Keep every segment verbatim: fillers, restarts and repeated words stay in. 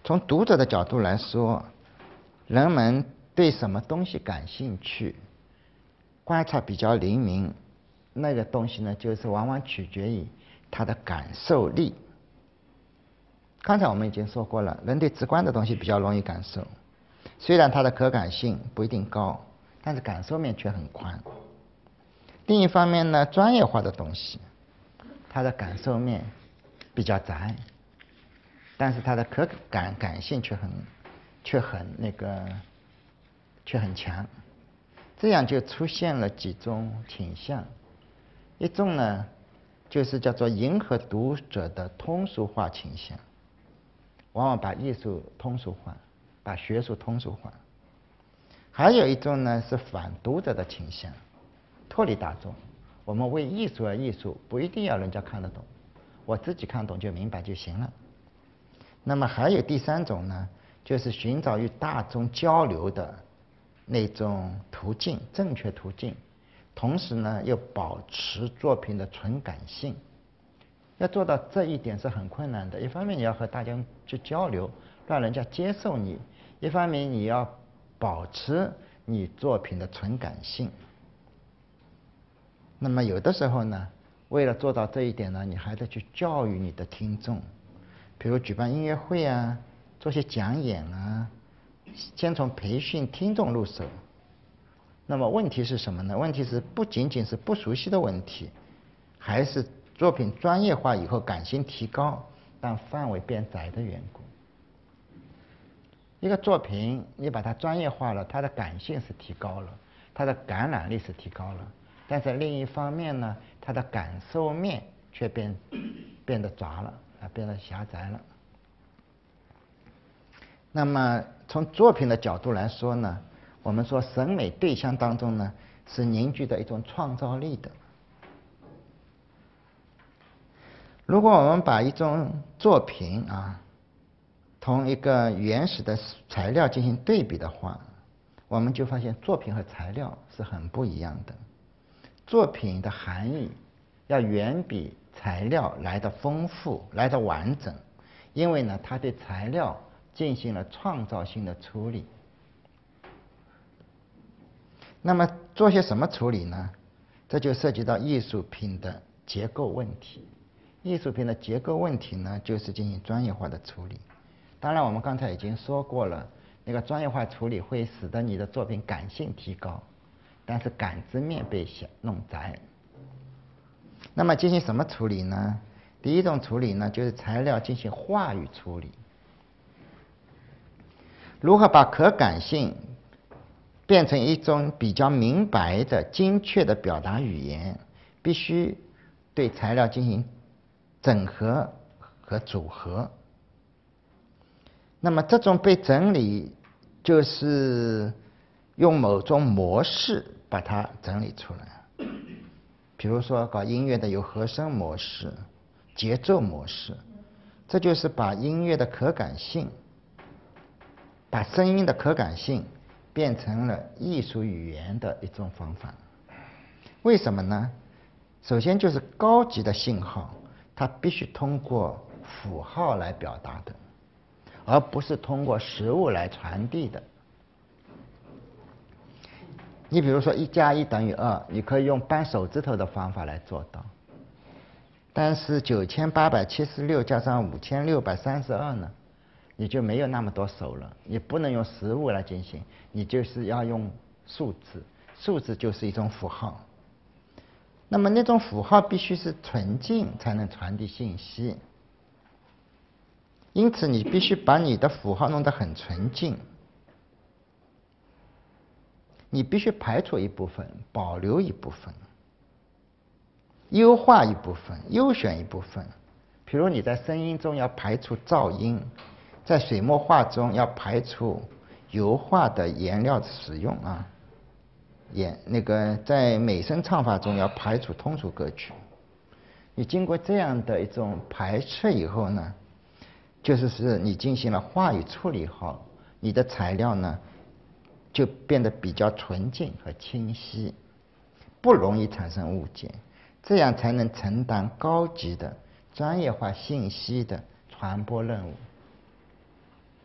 从读者的角度来说，人们对什么东西感兴趣，观察比较灵敏，那个东西呢，就是往往取决于他的感受力。刚才我们已经说过了，人对直观的东西比较容易感受，虽然它的可感性不一定高，但是感受面却很宽。另一方面呢，专业化的东西，它的感受面比较窄，但是它的可感感性却很却很那个却很强。这样就出现了几种倾向，一种呢就是叫做迎合读者的通俗化倾向，往往把艺术通俗化，把学术通俗化。还有一种呢是反读者的倾向，脱离大众，我们为艺术而艺术，不一定要人家看得懂，我自己看懂就明白就行了。那么还有第三种呢，就是寻找与大众交流的那种途径，正确途径，同时呢又保持作品的纯感性。要做到这一点是很困难的，一方面你要和大家去交流，让人家接受你，一方面你要保持你作品的纯感性。那么有的时候呢，为了做到这一点呢，你还得去教育你的听众，比如举办音乐会啊，做些讲演啊，先从培训听众入手。那么问题是什么呢？问题是不仅仅是不熟悉的问题，还是作品专业化以后感性提高，但范围变窄的缘故。一个作品你把它专业化了，它的感性是提高了，它的感染力是提高了，但是另一方面呢，它的感受面却变变得杂了啊，变得狭窄了。那么从作品的角度来说呢，我们说审美对象当中呢是凝聚的一种创造力的。如果我们把一种作品啊同一个原始的材料进行对比的话，我们就发现作品和材料是很不一样的。作品的含义要远比材料来得丰富，来得完整，因为呢，它对材料进行了创造性的处理。那么做些什么处理呢？这就涉及到艺术品的结构问题。艺术品的结构问题呢，就是进行专业化的处理。当然我们刚才已经说过了，那个专业化处理会使得你的作品感性提高，但是感知面被弄窄。那么进行什么处理呢？第一种处理呢，就是材料进行话语处理。如何把可感性变成一种比较明白的精确的表达语言，必须对材料进行整合和组合。那么这种被整理就是用某种模式把它整理出来。比如说搞音乐的有和声模式、节奏模式，这就是把音乐的可感性，把声音的可感性变成了艺术语言的一种方法。为什么呢？首先就是高级的信号，它必须通过符号来表达的，而不是通过实物来传递的。你比如说一加一等于二，你可以用扳手指头的方法来做到，但是九千八百七十六加上五千六百三十二呢，你就没有那么多手了，你不能用实物来进行，你就是要用数字，数字就是一种符号。那么那种符号必须是纯净才能传递信息，因此你必须把你的符号弄得很纯净，你必须排除一部分，保留一部分，优化一部分，优选一部分。比如你在声音中要排除噪音，在水墨画中要排除油画的颜料使用啊，也那个在美声唱法中要排除通俗歌曲。你经过这样的一种排斥以后呢，就是是你进行了话语处理后，你的材料呢就变得比较纯净和清晰，不容易产生误解，这样才能承担高级的专业化信息的传播任务。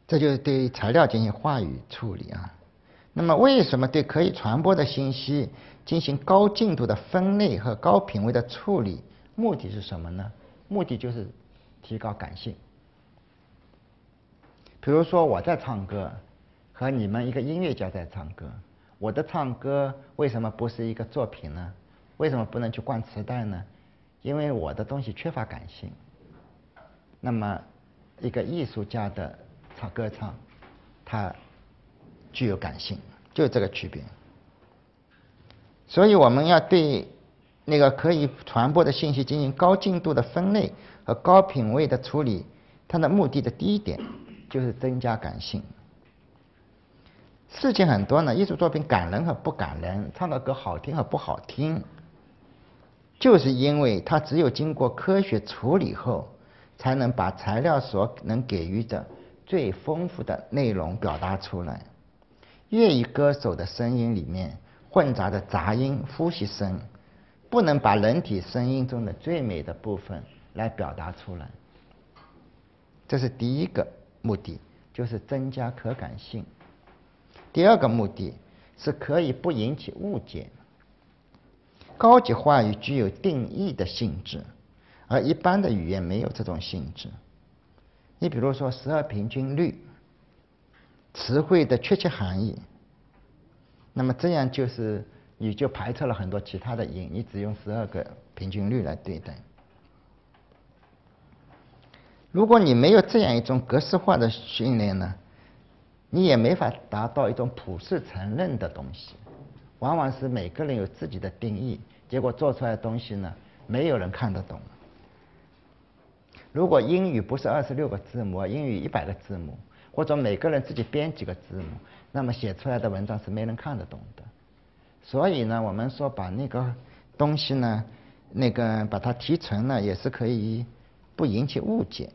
这就是对材料进行话语处理啊。那么为什么对可以传播的信息进行高精度的分类和高品位的处理？目的是什么呢？目的就是提高感性。比如说我在唱歌，和你们一个音乐家在唱歌，我的唱歌为什么不是一个作品呢？为什么不能去灌磁带呢？因为我的东西缺乏感性。那么一个艺术家的唱歌唱，它具有感性，就这个区别。所以我们要对那个可以传播的信息进行高精度的分类和高品位的处理，它的目的的第一点就是增加感性。事情很多呢，艺术作品感人和不感人，唱的歌好听和不好听，就是因为它只有经过科学处理后，才能把材料所能给予的最丰富的内容表达出来。粤语歌手的声音里面混杂着杂音、呼吸声，不能把人体声音中的最美的部分来表达出来。这是第一个目的，就是增加可感性。第二个目的是可以不引起误解。高级话语具有定义的性质，而一般的语言没有这种性质。你比如说十二平均律，词汇的确切含义，那么这样就是你就排斥了很多其他的音，你只用十二个平均律来对待。如果你没有这样一种格式化的训练呢，你也没法达到一种普世承认的东西。往往是每个人有自己的定义，结果做出来的东西呢，没有人看得懂。如果英语不是二十六个字母，英语一百个字母，或者每个人自己编几个字母，那么写出来的文章是没人看得懂的。所以呢，我们说把那个东西呢，那个把它提纯呢，也是可以不引起误解。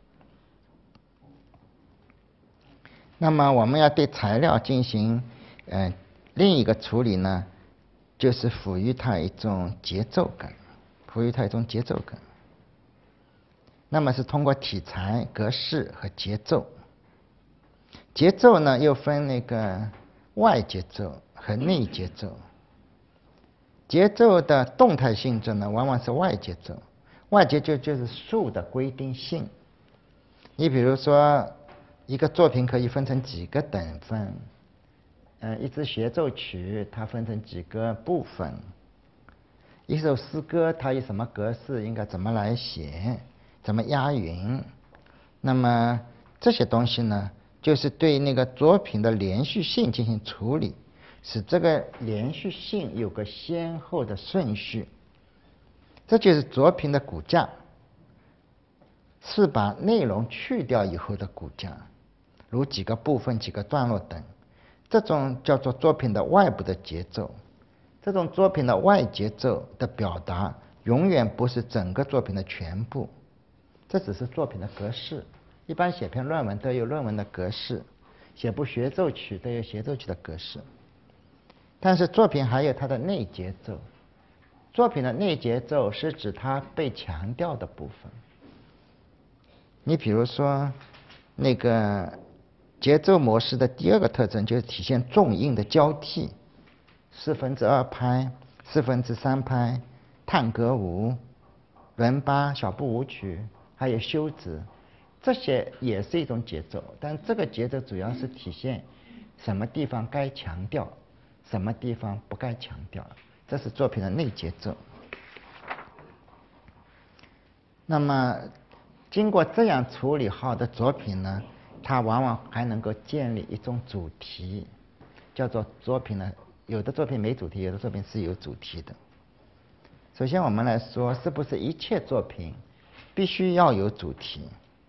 那么我们要对材料进行呃另一个处理呢，就是赋予它一种节奏感，赋予它一种节奏感。那么是通过题材、格式和节奏。节奏呢又分那个外节奏和内节奏。节奏的动态性质呢，往往是外节奏。外节奏就是数的规定性。你比如说，一个作品可以分成几个等分，嗯，一支协奏曲它分成几个部分，一首诗歌它以什么格式应该怎么来写，怎么押韵。那么这些东西呢，就是对那个作品的连续性进行处理，使这个连续性有个先后的顺序。这就是作品的骨架，是把内容去掉以后的骨架，如几个部分、几个段落等。这种叫做作品的外部的节奏。这种作品的外节奏的表达，永远不是整个作品的全部，这只是作品的格式。一般写篇论文都有论文的格式，写部协奏曲都有协奏曲的格式。但是作品还有它的内节奏。作品的内节奏是指它被强调的部分。你比如说那个节奏模式的第二个特征就是体现重音的交替，四分之二拍、四分之三拍、探戈舞、伦巴、小步舞曲，还有休止，这些也是一种节奏。但这个节奏主要是体现什么地方该强调，什么地方不该强调，这是作品的内节奏。那么经过这样处理好的作品呢，它往往还能够建立一种主题，叫做作品呢，有的作品没主题，有的作品是有主题的。首先我们来说，是不是一切作品必须要有主题？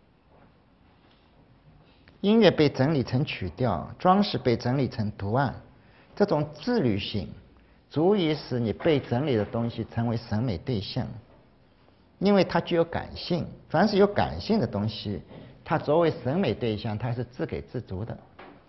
音乐被整理成曲调，装饰被整理成图案，这种自律性足以使你被整理的东西成为审美对象，因为它具有感性。凡是有感性的东西，它作为审美对象，它是自给自足的。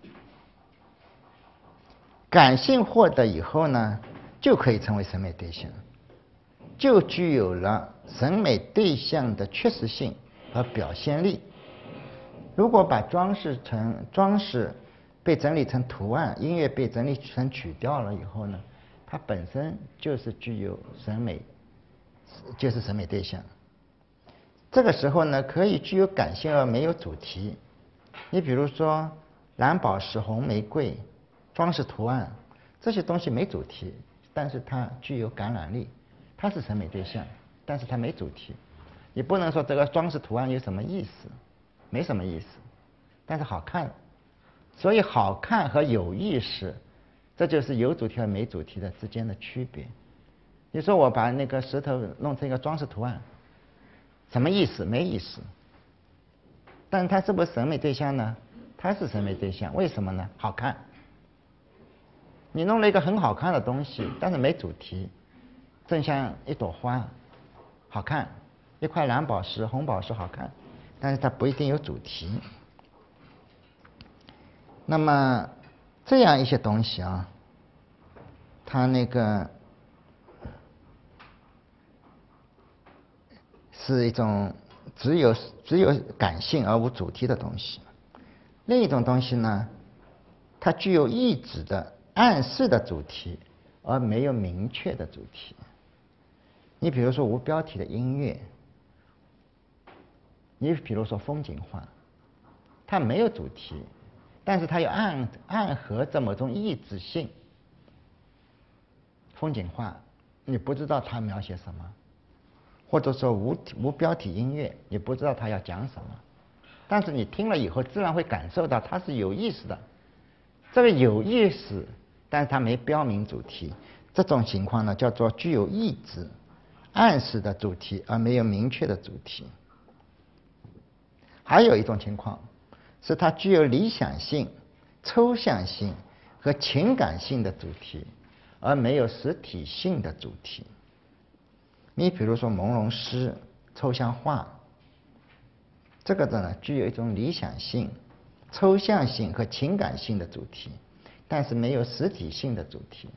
感性获得以后呢，就可以成为审美对象，就具有了审美对象的确实性和表现力。 如果把装饰成装饰被整理成图案，音乐被整理成曲调了以后呢，它本身就是具有审美，就是审美对象。这个时候呢，可以具有感性而没有主题。你比如说蓝宝石、红玫瑰、装饰图案这些东西没主题，但是它具有感染力，它是审美对象，但是它没主题。你不能说这个装饰图案有什么意思，没什么意思，但是好看。所以好看和有意识，这就是有主题和没主题的之间的区别。你说我把那个石头弄成一个装饰图案，什么意思？没意思。但它是不是审美对象呢？它是审美对象，为什么呢？好看。你弄了一个很好看的东西，但是没主题，正像一朵花，好看；一块蓝宝石、红宝石好看，但是它不一定有主题。那么这样一些东西啊，它那个是一种只有只有感性而无主题的东西。另一种东西呢，它具有意指的暗示的主题，而没有明确的主题。你比如说无标题的音乐，你比如说风景画，它没有主题，但是它有暗暗合这么种意志性。风景画，你不知道它描写什么，或者说无无标题音乐，你不知道它要讲什么，但是你听了以后，自然会感受到它是有意思的。这个有意思，但是它没标明主题，这种情况呢，叫做具有意志、暗示的主题，而没有明确的主题。还有一种情况，是它具有理想性、抽象性和情感性的主题，而没有实体性的主题。你比如说朦胧诗、抽象画，这个呢具有一种理想性、抽象性和情感性的主题，但是没有实体性的主题。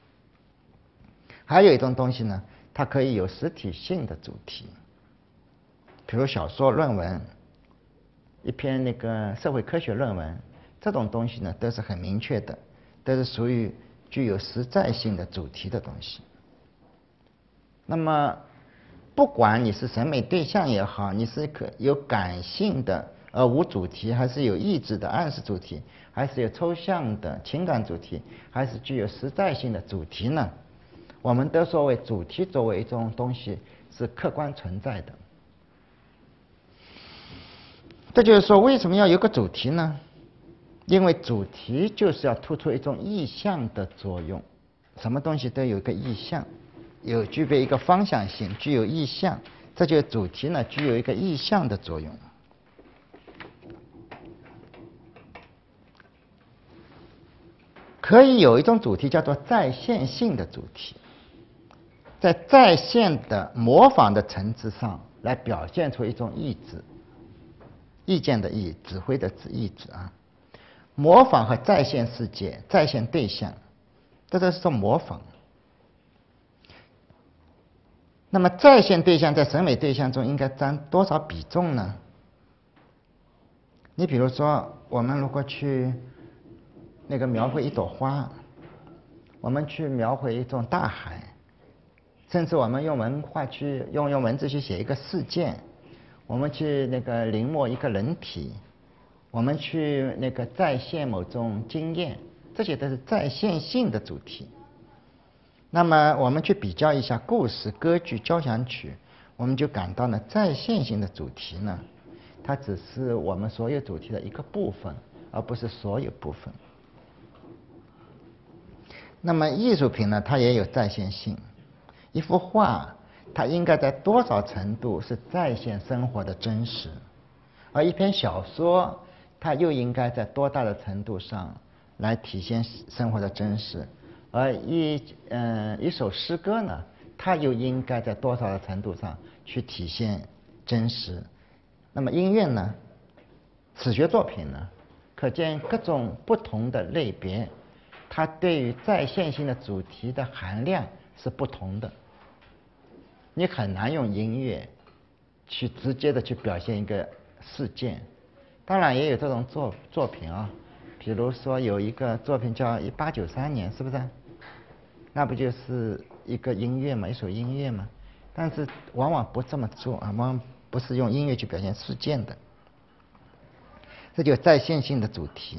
还有一种东西呢，它可以有实体性的主题，比如小说、论文、一篇那个社会科学论文，这种东西呢都是很明确的，都是属于具有实在性的主题的东西。那么不管你是审美对象也好，你是可有感性的而无主题，还是有意志的暗示主题，还是有抽象的情感主题，还是具有实在性的主题呢，我们都说为主题作为一种东西是客观存在的。这就是说为什么要有个主题呢？因为主题就是要突出一种意象的作用，什么东西都有一个意象，有具备一个方向性，具有意象，这就是主题呢具有一个意象的作用。可以有一种主题叫做再现性的主题，在再现的模仿的层次上来表现出一种意志，意见的意，指挥的指，意志啊。模仿和再现世界、再现对象，这都是种模仿。那么再现对象在审美对象中应该占多少比重呢？你比如说，我们如果去那个描绘一朵花，我们去描绘一种大海，甚至我们用文化去用用文字去写一个事件，我们去那个临摹一个人体，我们去那个再现某种经验，这些都是再现性的主题。那么我们去比较一下故事、歌剧、交响曲，我们就感到呢，再现性的主题呢，它只是我们所有主题的一个部分，而不是所有部分。那么艺术品呢，它也有再现性。一幅画，它应该在多少程度是再现生活的真实，而一篇小说，它又应该在多大的程度上来体现生活的真实，而一嗯、呃、一首诗歌呢，它又应该在多少的程度上去体现真实。那么音乐呢，史学作品呢，可见各种不同的类别，它对于再现性的主题的含量是不同的。你很难用音乐去直接的去表现一个事件， 当然也有这种作作品啊，比如说有一个作品叫一八九三年，是不是？那不就是一个音乐嘛，一首音乐嘛？但是往往不这么做啊，往往不是用音乐去表现事件的。这就再现性的主题。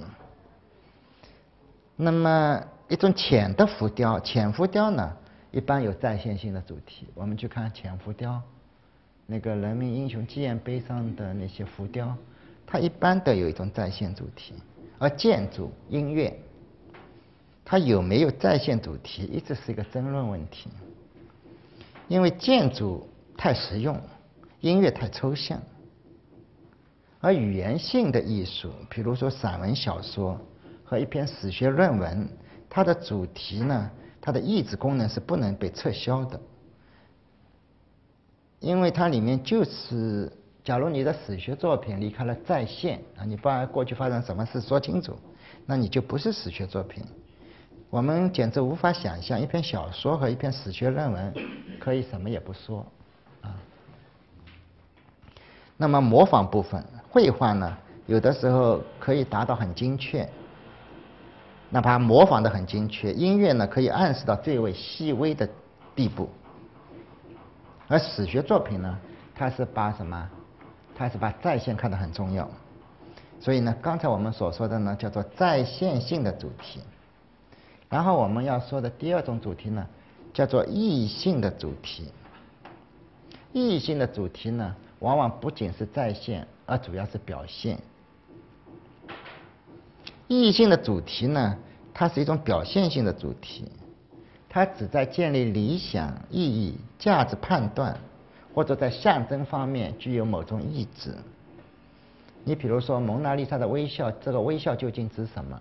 那么一种浅的浮雕，浅浮雕呢，一般有再现性的主题。我们去看浅浮雕，那个人民英雄纪念碑上的那些浮雕，它一般都有一种再现主题。而建筑、音乐，它有没有再现主题，一直是一个争论问题。因为建筑太实用，音乐太抽象。而语言性的艺术，比如说散文小说和一篇史学论文，它的主题呢，它的意志功能是不能被撤销的。因为它里面就是，假如你的史学作品离开了再现啊，你把过去发生什么事说清楚，那你就不是史学作品。我们简直无法想象一篇小说和一篇史学论文可以什么也不说啊。那么模仿部分，绘画呢，有的时候可以达到很精确，哪怕模仿得很精确。音乐呢，可以暗示到最为细微的地步。而史学作品呢，它是把什么？它是把再现看得很重要。所以呢，刚才我们所说的呢，叫做再现性的主题。然后我们要说的第二种主题呢，叫做意义性的主题。意义性的主题呢，往往不仅是再现，而主要是表现。意义性的主题呢，它是一种表现性的主题，它旨在建立理想、意义、价值判断，或者在象征方面具有某种意志。你比如说蒙娜丽莎的微笑，这个微笑究竟指什么？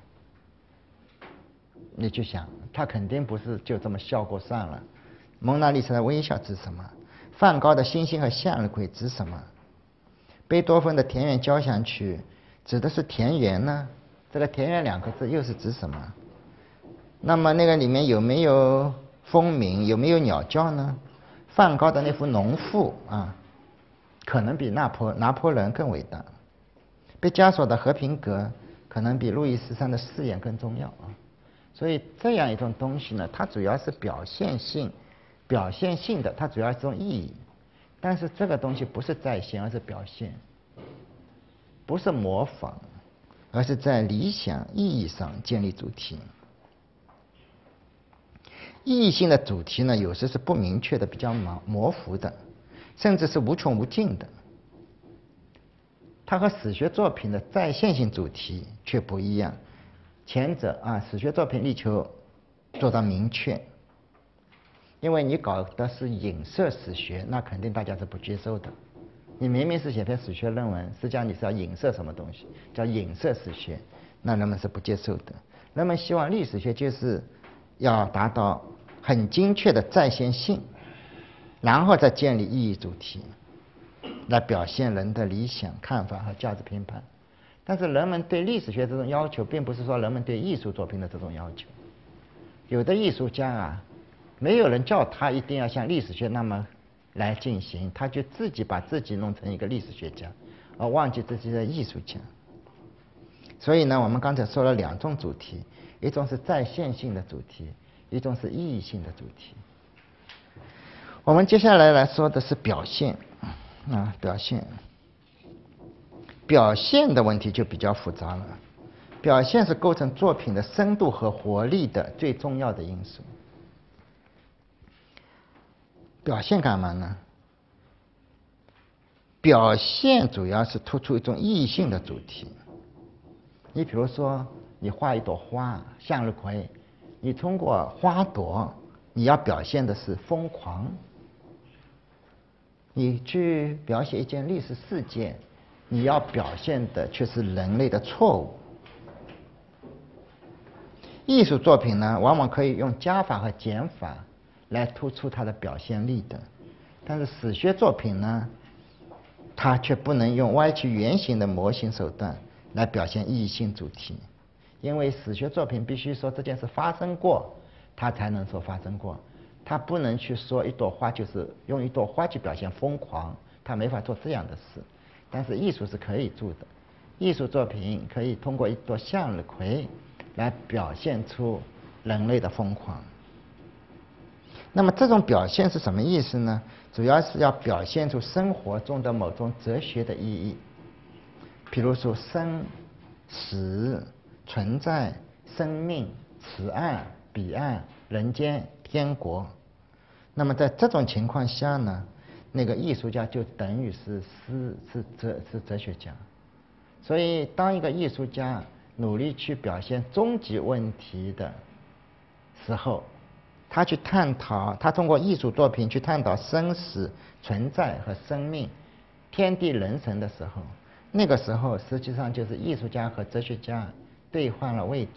你去想，他肯定不是就这么笑过算了。蒙娜丽莎的微笑指什么？梵高的星星和向日葵指什么？贝多芬的田园交响曲指的是田园呢？这个田园两个字又是指什么？那么那个里面有没有蜂鸣，有没有鸟叫呢？梵高的那幅农妇啊，可能比拿破拿破仑更伟大。毕加索的和平阁可能比路易十三的誓言更重要啊。所以这样一种东西呢，它主要是表现性、表现性的，它主要是一种意义。但是这个东西不是再现，而是表现，不是模仿，而是在理想意义上建立主题。意义性的主题呢，有时是不明确的、比较模模糊的，甚至是无穷无尽的。它和史学作品的再现性主题却不一样。前者啊，史学作品力求做到明确，因为你搞的是影射史学，那肯定大家是不接受的。你明明是写篇史学论文，实际上你是要影射什么东西，叫影射史学，那人们是不接受的。人们希望历史学就是要达到很精确的再现性，然后再建立意义主题，来表现人的理想看法和价值评判。但是人们对历史学这种要求，并不是说人们对艺术作品的这种要求。有的艺术家啊，没有人叫他一定要像历史学那么来进行，他就自己把自己弄成一个历史学家，而忘记自己的艺术家。所以呢，我们刚才说了两种主题，一种是再现性的主题，一种是意义性的主题。我们接下来来说的是表现啊，表现。表现的问题就比较复杂了。表现是构成作品的深度和活力的最重要的因素。表现干嘛呢？表现主要是突出一种意义性的主题。你比如说，你画一朵花，向日葵，你通过花朵，你要表现的是疯狂。你去描写一件历史事件，你要表现的却是人类的错误。艺术作品呢，往往可以用加法和减法来突出它的表现力的，但是史学作品呢，它却不能用歪曲原形的模型手段来表现意义性主题，因为史学作品必须说这件事发生过，它才能说发生过，它不能去说一朵花就是用一朵花去表现疯狂，它没法做这样的事。但是艺术是可以做的， 艺术作品可以通过一朵向日葵来表现出人类的疯狂。那么这种表现是什么意思呢？主要是要表现出生活中的某种哲学的意义，比如说生、死、存在、生命、此岸、彼岸、人间、天国。那么在这种情况下呢，那个艺术家就等于是是是哲是哲学家。所以当一个艺术家努力去表现终极问题的时候，他去探讨，他通过艺术作品去探讨生死、存在和生命、天地人神的时候，那个时候实际上就是艺术家和哲学家兑换了位置。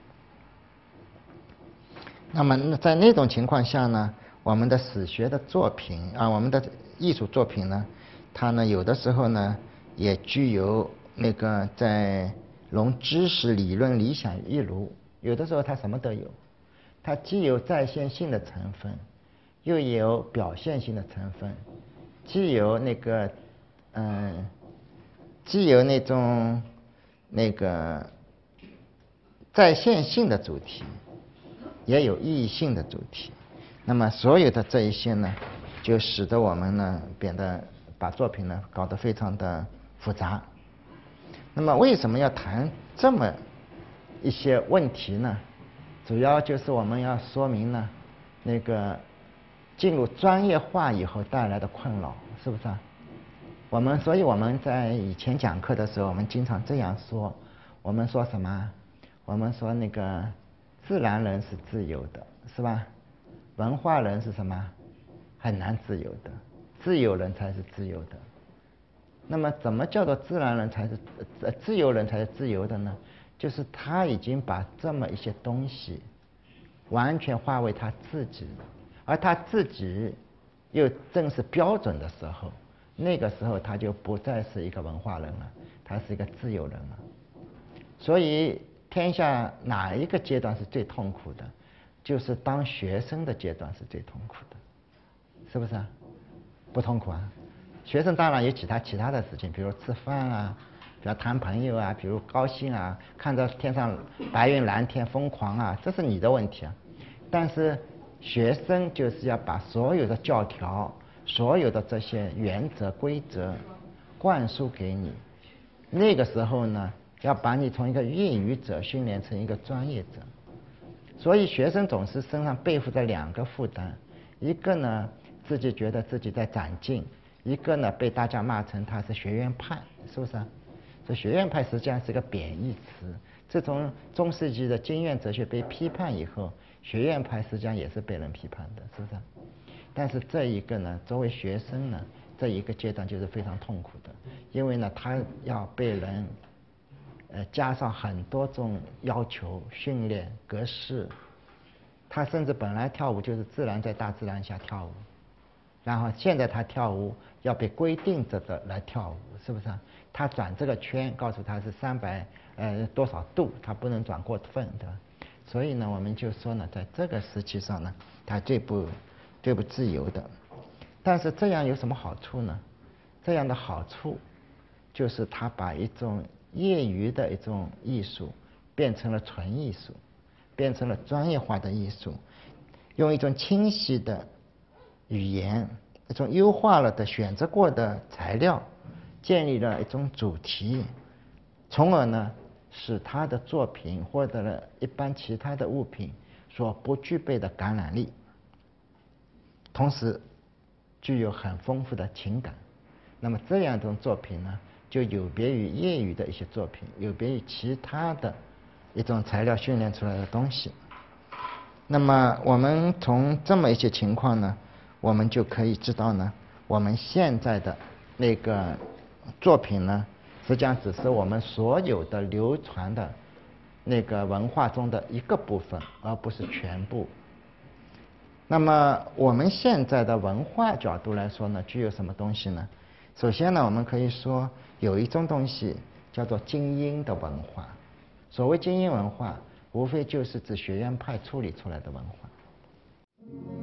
那么在那种情况下呢，我们的史学的作品啊，我们的艺术作品呢，它呢有的时候呢也具有那个在融知识、理论、理想于一炉，有的时候它什么都有。它既有再现性的成分，又有表现性的成分，既有那个嗯，既有那种那个再现性的主题，也有意义性的主题。那么所有的这一些呢，就使得我们呢变得把作品呢搞得非常的复杂。那么为什么要谈这么一些问题呢？主要就是我们要说明呢，那个进入专业化以后带来的困扰，是不是啊？我们所以我们在以前讲课的时候，我们经常这样说，我们说什么？我们说那个自然人是自由的，是吧？文化人是什么？很难自由的，自由人才是自由的。那么怎么叫做自然人才是呃自由人才是自由的呢？就是他已经把这么一些东西完全化为他自己，而他自己又正是标准的时候，那个时候他就不再是一个文化人了，他是一个自由人了。所以天下哪一个阶段是最痛苦的？就是当学生的阶段是最痛苦的，是不是啊？不痛苦啊？学生当然有其他其他的事情，比如吃饭啊，比如谈朋友啊，比如高兴啊，看到天上白云蓝天疯狂啊，这是你的问题啊。但是学生就是要把所有的教条、所有的这些原则规则灌输给你，那个时候呢，要把你从一个业余者训练成一个专业者。所以学生总是身上背负着两个负担，一个呢自己觉得自己在长进，一个呢被大家骂成他是学院派，是不是啊？这学院派实际上是个贬义词。自从中世纪的经验哲学被批判以后，学院派实际上也是被人批判的，是不是啊？但是这一个呢，作为学生呢，这一个阶段就是非常痛苦的，因为呢他要被人呃加上很多种要求、训练、格式。他甚至本来跳舞就是自然在大自然下跳舞，然后现在他跳舞要被规定着的来跳舞，是不是啊？他转这个圈，告诉他是三百呃多少度，他不能转过分，对吧？所以呢，我们就说呢，在这个时期上呢，他最不最不自由的。但是这样有什么好处呢？这样的好处就是他把一种业余的一种艺术变成了纯艺术，变成了专业化的艺术，用一种清晰的语言，一种优化了的选择过的材料，建立了一种主题，从而呢使他的作品获得了一般其他的物品所不具备的感染力，同时具有很丰富的情感。那么这样一种作品呢，就有别于业余的一些作品，有别于其他的一种材料训练出来的东西。那么我们从这么一些情况呢，我们就可以知道呢，我们现在的那个作品呢，实际上只是我们所有的流传的那个文化中的一个部分，而不是全部。那么我们现在的文化角度来说呢，具有什么东西呢？首先呢，我们可以说有一种东西叫做精英的文化。所谓精英文化，无非就是指学院派处理出来的文化。